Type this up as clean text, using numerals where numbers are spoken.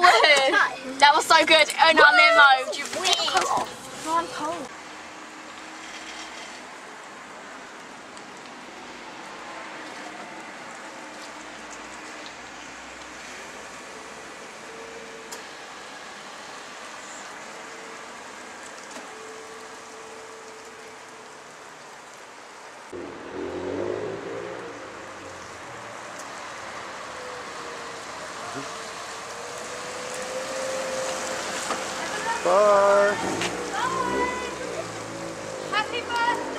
woohoo! That was so good. In our limo. Do you No, I'm cold. Bye. Happy birthday!